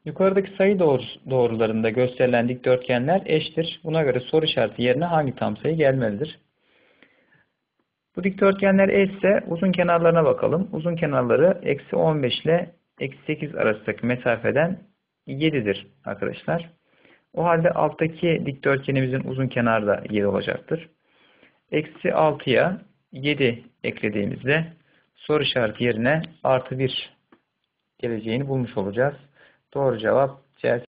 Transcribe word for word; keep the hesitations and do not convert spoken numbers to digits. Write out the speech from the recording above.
Yukarıdaki sayı doğrusu- doğrularında gösterilen dikdörtgenler eşittir. Buna göre soru işareti yerine hangi tam sayı gelmelidir? Bu dikdörtgenler eşitse uzun kenarlarına bakalım. Uzun kenarları eksi on beş ile eksi sekiz arasındaki mesafeden yedidir arkadaşlar. O halde alttaki dikdörtgenimizin uzun kenarı da yedi olacaktır. Eksi altıya yedi eklediğimizde soru işareti yerine artı bir geleceğini bulmuş olacağız. Doğru cevap C.